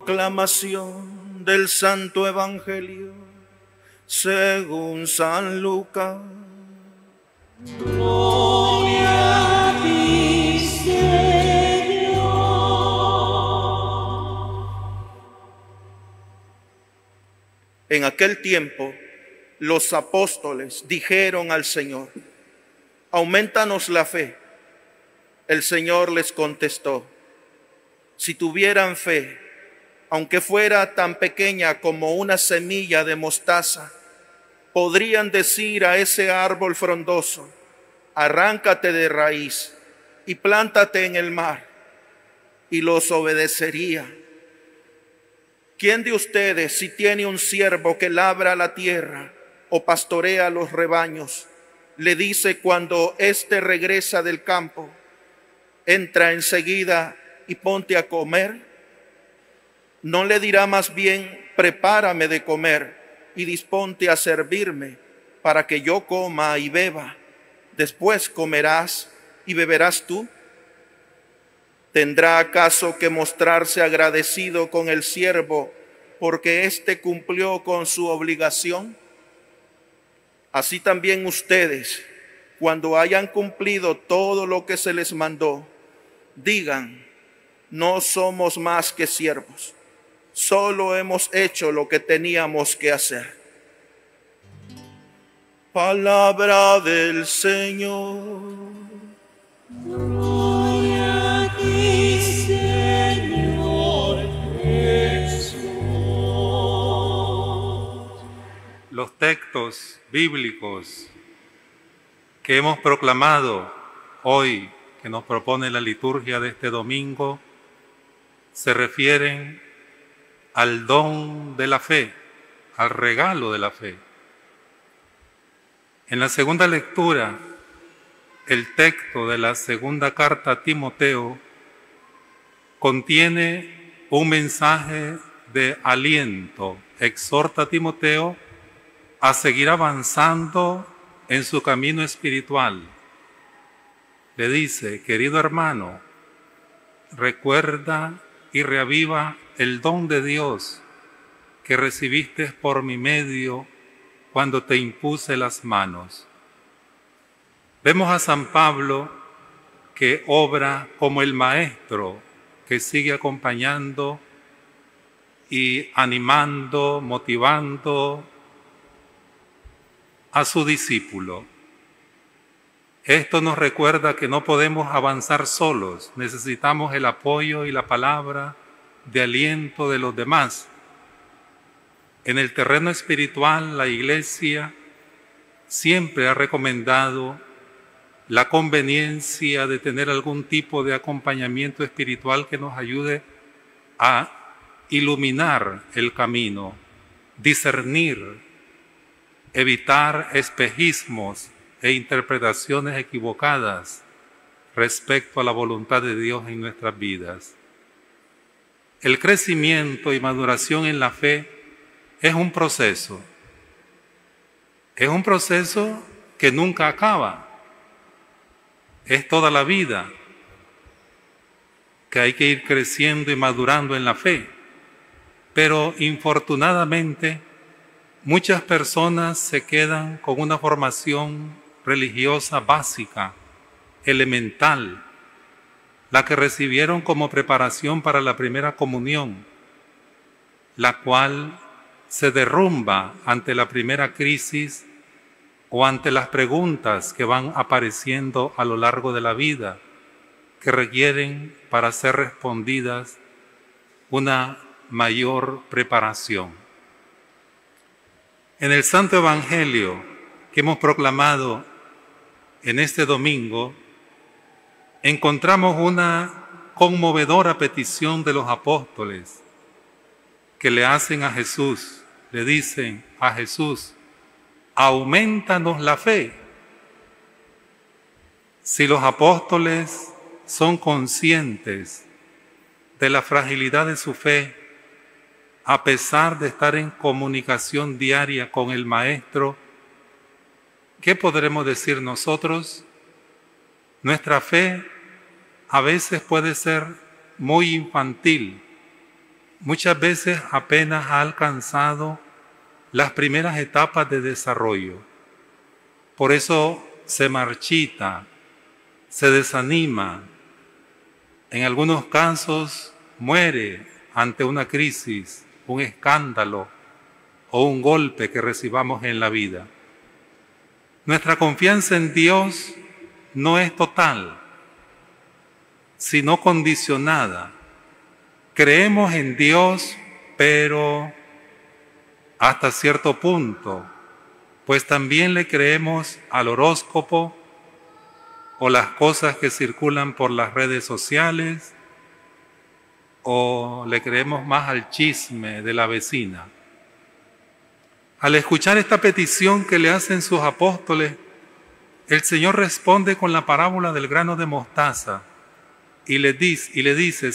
Proclamación del Santo Evangelio según San Lucas. Gloria a ti, Señor. En aquel tiempo, los apóstoles dijeron al Señor: aumentanos la fe. El Señor les contestó: si tuvieran fe, aunque fuera tan pequeña como una semilla de mostaza, podrían decir a ese árbol frondoso: arráncate de raíz y plántate en el mar, y los obedecería. ¿Quién de ustedes, si tiene un siervo que labra la tierra o pastorea los rebaños, le dice cuando éste regresa del campo: entra enseguida y ponte a comer? ¿No le dirá más bien: prepárame de comer y disponte a servirme, para que yo coma y beba? Después comerás y beberás tú. ¿Tendrá acaso que mostrarse agradecido con el siervo porque éste cumplió con su obligación? Así también ustedes, cuando hayan cumplido todo lo que se les mandó, digan: no somos más que siervos, solo hemos hecho lo que teníamos que hacer. Palabra del Señor. Gloria a ti, Señor Jesús. Los textos bíblicos que hemos proclamado hoy, que nos propone la liturgia de este domingo, se refieren al don de la fe, al regalo de la fe. En la segunda lectura, el texto de la segunda carta a Timoteo contiene un mensaje de aliento. Exhorta a Timoteo a seguir avanzando en su camino espiritual. Le dice: querido hermano, recuerda y reaviva el don de Dios que recibiste por mi medio cuando te impuse las manos. Vemos a San Pablo que obra como el maestro que sigue acompañando y animando, motivando a su discípulo. Esto nos recuerda que no podemos avanzar solos, necesitamos el apoyo y la palabra de aliento de los demás. En el terreno espiritual, la Iglesia siempre ha recomendado la conveniencia de tener algún tipo de acompañamiento espiritual que nos ayude a iluminar el camino, discernir, evitar espejismos e interpretaciones equivocadas respecto a la voluntad de Dios en nuestras vidas. El crecimiento y maduración en la fe es un proceso que nunca acaba. Es toda la vida que hay que ir creciendo y madurando en la fe. Pero infortunadamente, muchas personas se quedan con una formación religiosa básica, elemental, la que recibieron como preparación para la primera comunión, la cual se derrumba ante la primera crisis o ante las preguntas que van apareciendo a lo largo de la vida, que requieren para ser respondidas una mayor preparación. En el Santo Evangelio que hemos proclamado en este domingo, encontramos una conmovedora petición de los apóstoles que le hacen a Jesús, le dicen a Jesús: aumentanos la fe. Si los apóstoles son conscientes de la fragilidad de su fe, a pesar de estar en comunicación diaria con el Maestro, ¿qué podremos decir nosotros? Nuestra fe a veces puede ser muy infantil, muchas veces apenas ha alcanzado las primeras etapas de desarrollo. Por eso se marchita, se desanima, en algunos casos muere ante una crisis, un escándalo o un golpe que recibamos en la vida. Nuestra confianza en Dios no es total, sino condicionada. Creemos en Dios, pero hasta cierto punto, pues también le creemos al horóscopo o las cosas que circulan por las redes sociales, o le creemos más al chisme de la vecina. Al escuchar esta petición que le hacen sus apóstoles, el Señor responde con la parábola del grano de mostaza y le dice,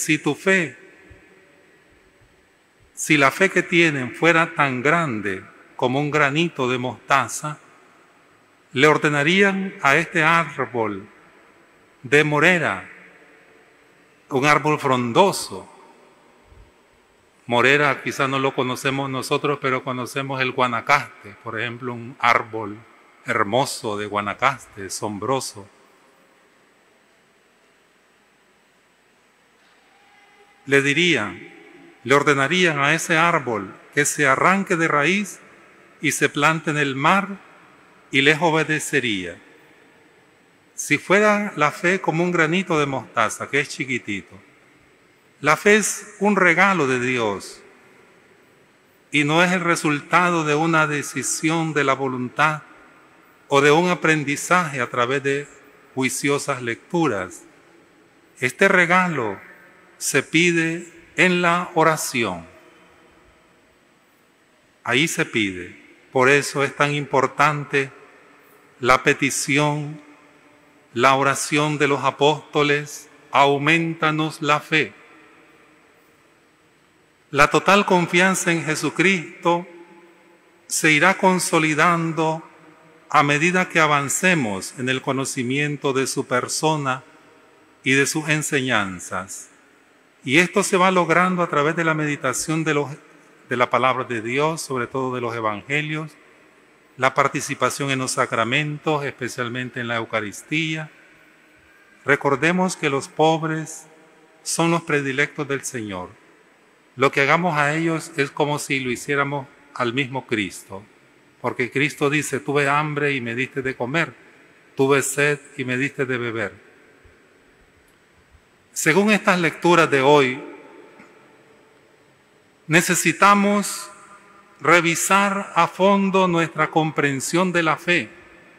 si la fe que tienen fuera tan grande como un granito de mostaza, le ordenarían a este árbol de morera, un árbol frondoso. Morera quizás no lo conocemos nosotros, pero conocemos el guanacaste, por ejemplo, un árbol hermoso de guanacaste, sombroso. Le ordenarían a ese árbol que se arranque de raíz y se plante en el mar, y les obedecería. Si fuera la fe como un granito de mostaza, que es chiquitito, la fe es un regalo de Dios y no es el resultado de una decisión de la voluntad o de un aprendizaje a través de juiciosas lecturas. Este regalo se pide en la oración. Ahí se pide. Por eso es tan importante la petición, la oración de los apóstoles: aumentanos la fe. La total confianza en Jesucristo se irá consolidando a medida que avancemos en el conocimiento de su persona y de sus enseñanzas. Y esto se va logrando a través de la meditación de la palabra de Dios, sobre todo de los evangelios, la participación en los sacramentos, especialmente en la Eucaristía. Recordemos que los pobres son los predilectos del Señor. Lo que hagamos a ellos es como si lo hiciéramos al mismo Cristo, porque Cristo dice: tuve hambre y me diste de comer, tuve sed y me diste de beber. Según estas lecturas de hoy, necesitamos revisar a fondo nuestra comprensión de la fe.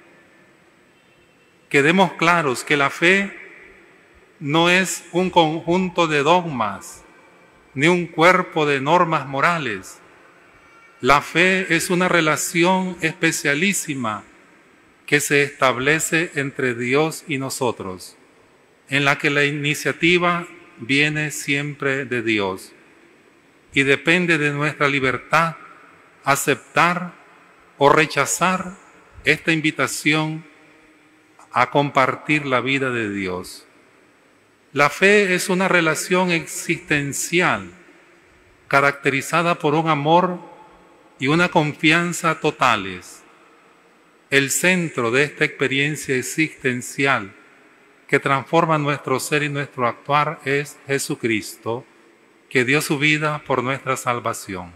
Quedemos claros que la fe no es un conjunto de dogmas, ni un cuerpo de normas morales. La fe es una relación especialísima que se establece entre Dios y nosotros, en la que la iniciativa viene siempre de Dios y depende de nuestra libertad aceptar o rechazar esta invitación a compartir la vida de Dios. La fe es una relación existencial caracterizada por un amor y una confianza totales. El centro de esta experiencia existencial que transforma nuestro ser y nuestro actuar es Jesucristo, que dio su vida por nuestra salvación.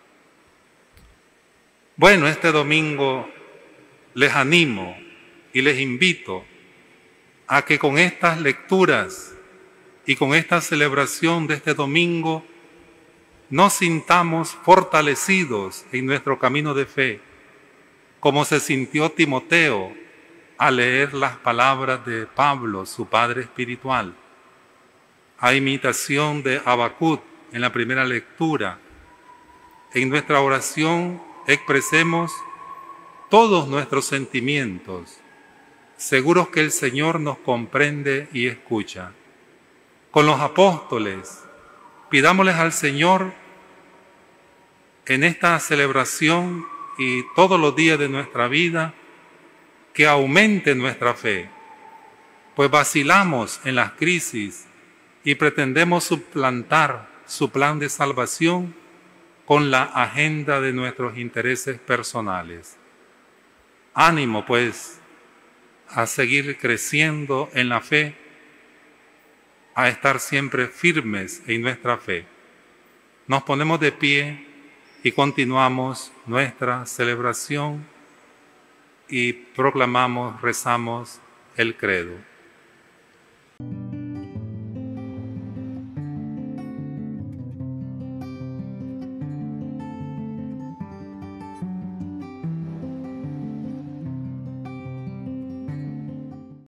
Bueno, este domingo les animo y les invito a que con estas lecturas y con esta celebración de este domingo nos sintamos fortalecidos en nuestro camino de fe, como se sintió Timoteo al leer las palabras de Pablo, su padre espiritual, a imitación de Habacuc en la primera lectura. En nuestra oración expresemos todos nuestros sentimientos, seguros que el Señor nos comprende y escucha. Con los apóstoles, pidámosles al Señor en esta celebración y todos los días de nuestra vida que aumente nuestra fe, pues vacilamos en las crisis y pretendemos suplantar su plan de salvación con la agenda de nuestros intereses personales. Ánimo, pues, a seguir creciendo en la fe, a estar siempre firmes en nuestra fe. Nos ponemos de pie y continuamos nuestra celebración y proclamamos, rezamos el credo.